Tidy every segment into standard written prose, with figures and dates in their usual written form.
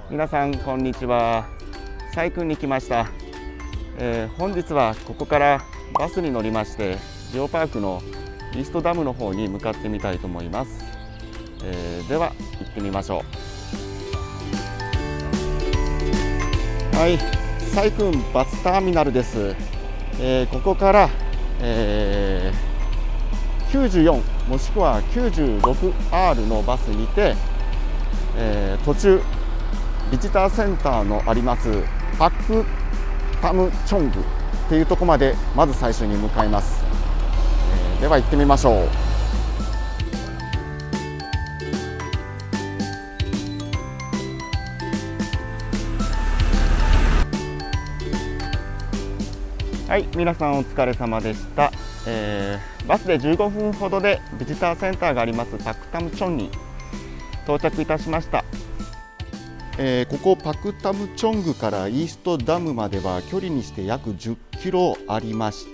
皆さんこんにちは。サイクンに来ました。本日はここからバスに乗りましてジオパークのイーストダムの方に向かってみたいと思います。では行ってみましょう。はい、サイクンバスターミナルです。ここから、94もしくは 96R のバスにて、途中ビジターセンターのありますパクタムチョングっていうところまでまず最初に向かいます。では行ってみましょう。はい、皆さんお疲れ様でした。バスで15分ほどでビジターセンターがありますパクタムチョンに到着いたしました。ここパクタムチョングからイーストダムまでは距離にして約10キロありまして、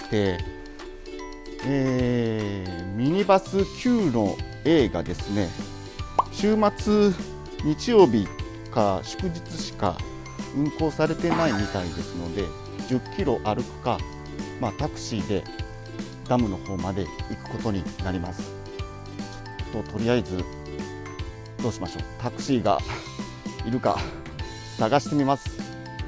ミニバス9の A がですね、週末日曜日か祝日しか運行されてないみたいですので、10キロ歩くか、タクシーでダムの方まで行くことになります。とりあえずどうしましょう。タクシーがいるか探してみます。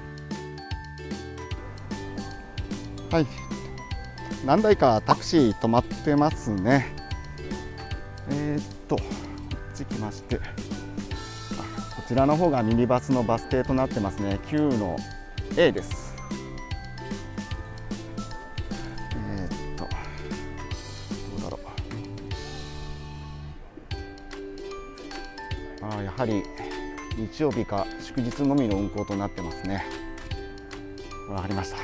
はい、何台かタクシー止まってますね。こっち来まして、こちらの方がミニバスのバス停となってますね。9の A です。どうだろう。やはり日曜日か祝日のみの運行となってますね。わかりました。い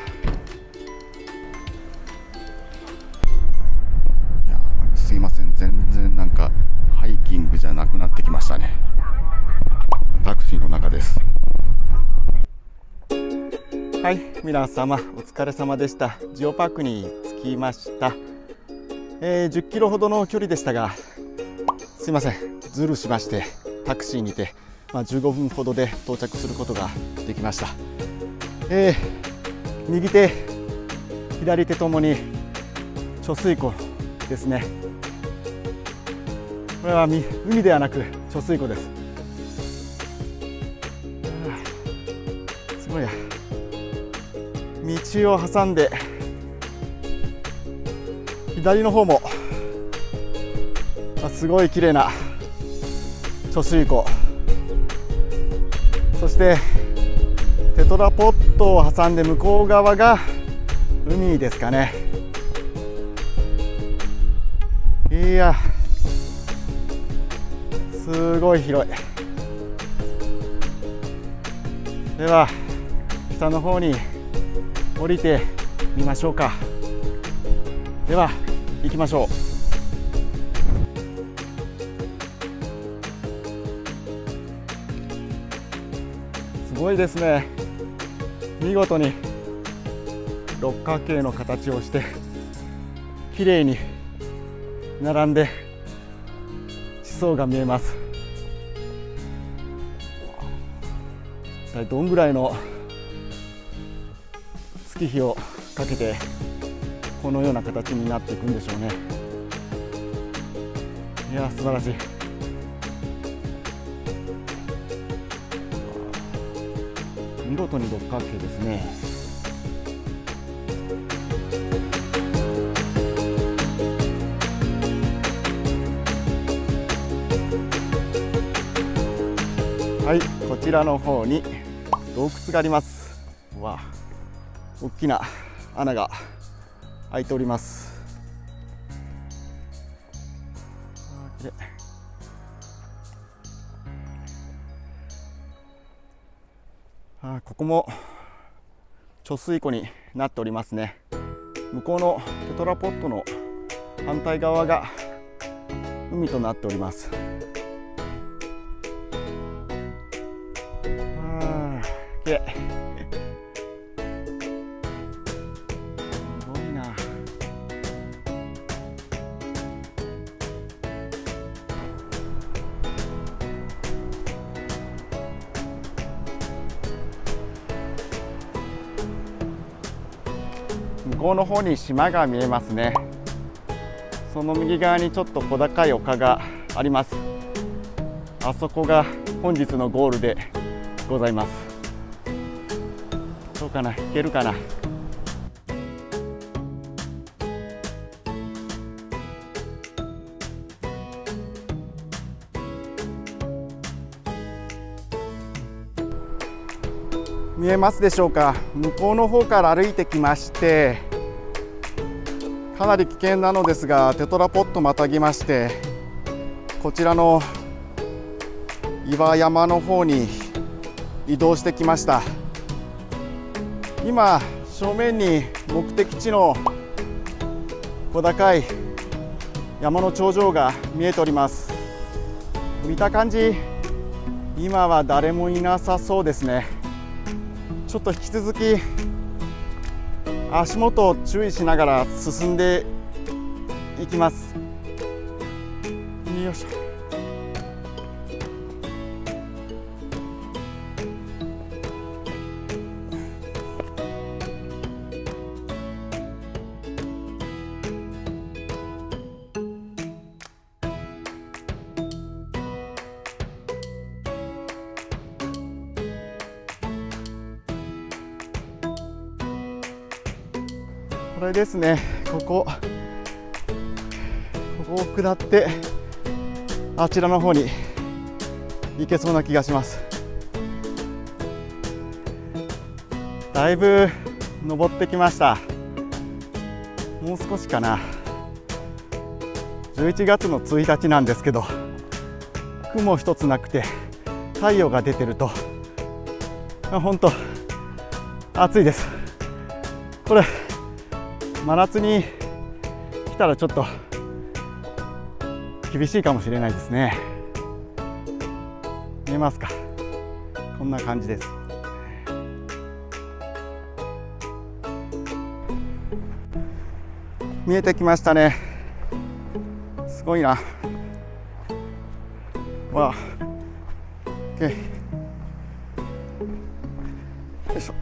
や、すいません、全然なんかハイキングじゃなくなってきましたね。タクシーの中です。はい、皆様お疲れ様でした。ジオパークに着きました。10キロほどの距離でしたが、すいません、ズルしましてタクシーにて15分ほどで到着することができました。右手左手ともに貯水湖ですね。これは海ではなく貯水湖です。すごいや。道を挟んで左の方もすごい綺麗な貯水湖、そしてテトラポットを挟んで向こう側が海ですかね。いや、すごい広い。では下の方に降りてみましょうか。では行きましょう。すごいですね。見事に六角形の形をして綺麗に並んで地層が見えます。一体どんぐらいの月日をかけてこのような形になっていくんでしょうね。いや、素晴らしい。見事に六角形ですね。はい、こちらの方に洞窟があります。わあ、大きな穴が開いております。きれい。ここも貯水湖になっておりますね。向こうのテトラポットの反対側が海となっております。きれい。すごいな。 こうの方に島が見えますね。その右側にちょっと小高い丘があります。あそこが本日のゴールでございます。どうかな、行けるかな。見えますでしょうか。向こうの方から歩いてきまして、かなり危険なのですがテトラポットまたぎまして、こちらの岩山の方に移動してきました。今正面に目的地の小高い山の頂上が見えております。見た感じ今は誰もいなさそうですね。ちょっと引き続き足元を注意しながら進んでいきます。よいしょ。これですね。ここを下ってあちらの方に行けそうな気がします。だいぶ登ってきました。もう少しかな。11月の1日なんですけど、雲一つなくて太陽が出てると本当暑いです。これ真夏に来たらちょっと厳しいかもしれないですね。見えますか。こんな感じです。見えてきましたね。すごいな。わあ、OK。よいしょ。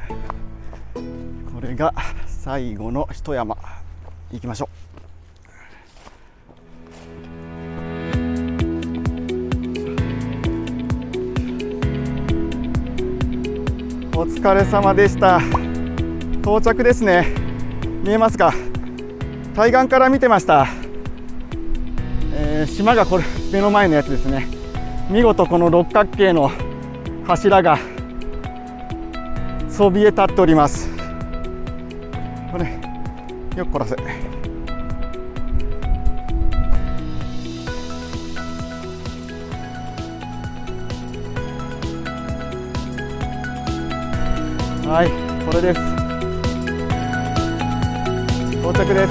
これが最後の一山、行きましょう。お疲れ様でした。到着ですね。見えますか。対岸から見てました。島がこれ目の前のやつですね。見事この六角形の柱がそびえ立っております。これよっこらせ。はい、これです。到着です。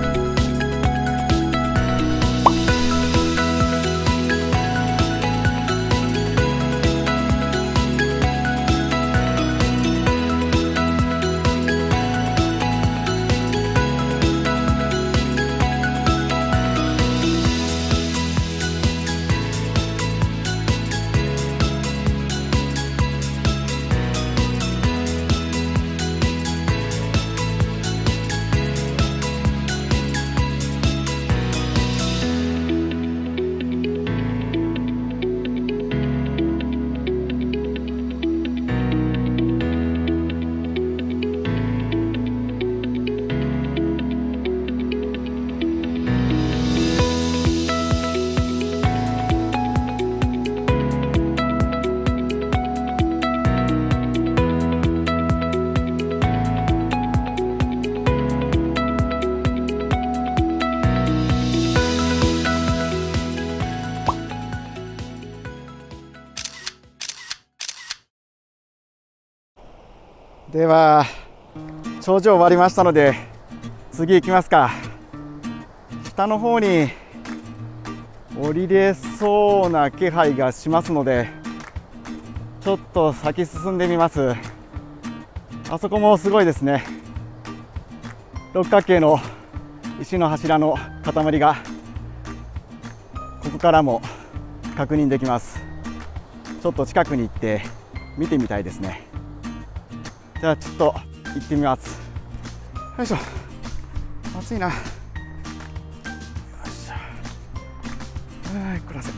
では頂上終わりましたので次行きますか。下の方に降りれそうな気配がしますのでちょっと先進んでみます。あそこもすごいですね。六角形の石の柱の塊がここからも確認できます。ちょっと近くに行って見てみたいですね。じゃあちょっと行ってみます。 よいしょ。暑いな。よいしょ。はい、暮らせ。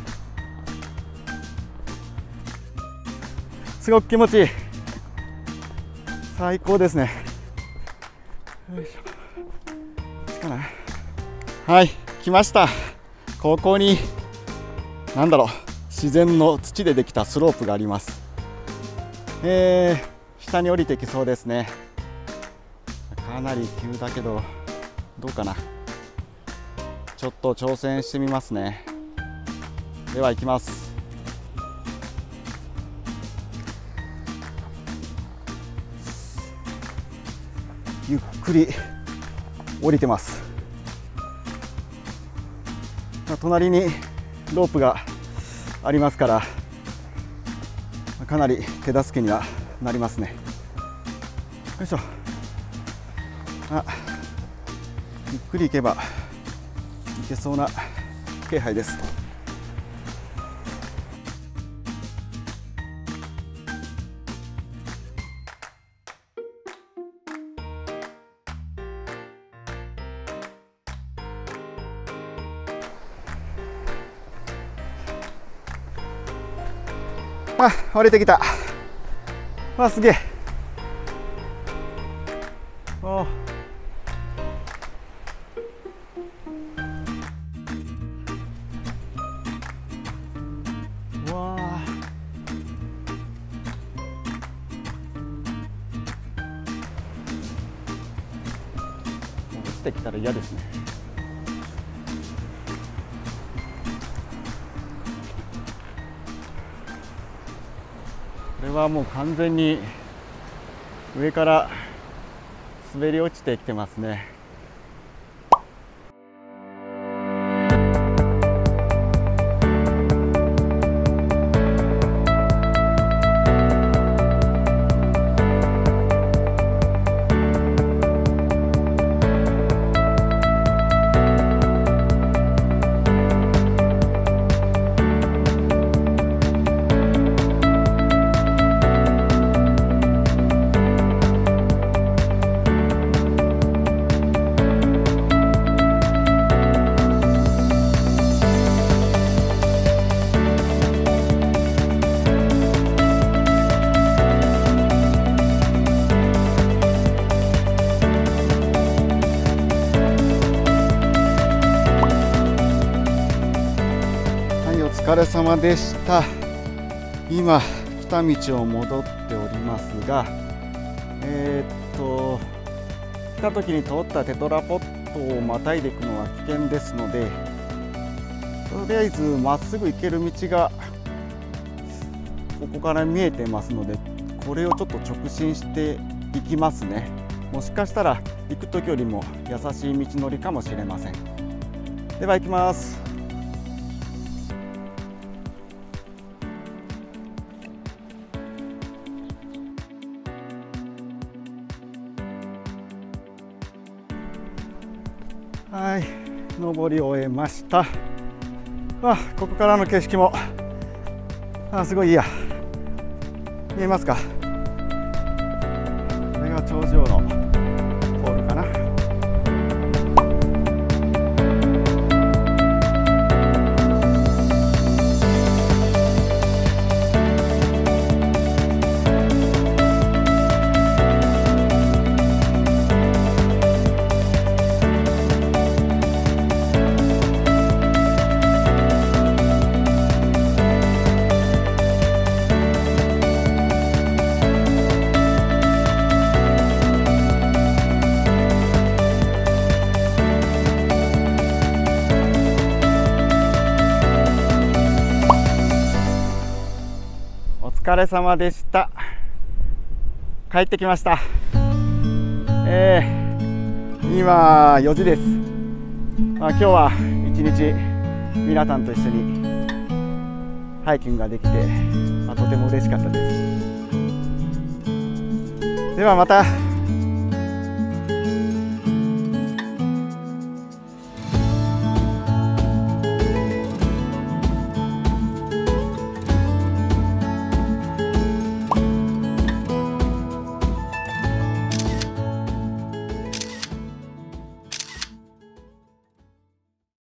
すごく気持ちいい。最高ですね。よいしょ。つかない。はい、来ました。ここになんだろう、自然の土でできたスロープがあります。下に降りてきそうですね。かなり急だけどどうかな。ちょっと挑戦してみますね。では行きます。ゆっくり降りてます。隣にロープがありますからかなり手助けにはなりますね。よいしょ。ゆっくり行けば行けそうな気配です。降りてきた。すげえ。落ちてきたら嫌ですね。これはもう完全に上から滑り落ちてきてますね。お疲れ様でした。今来た道を戻っておりますが、来た時に通ったテトラポットをまたいでいくのは危険ですので、とりあえずまっすぐ行ける道がここから見えてますので、これをちょっと直進していきますね。もしかしたら行く時よりも優しい道のりかもしれません。では行きます。はい、登り終えました。ここからの景色もすごいいいや。見えますか？これが頂上のポールかな。お疲れ様でした。帰ってきました。今4時です。今日は一日皆さんと一緒にハイキングができて、とても嬉しかったです。ではまた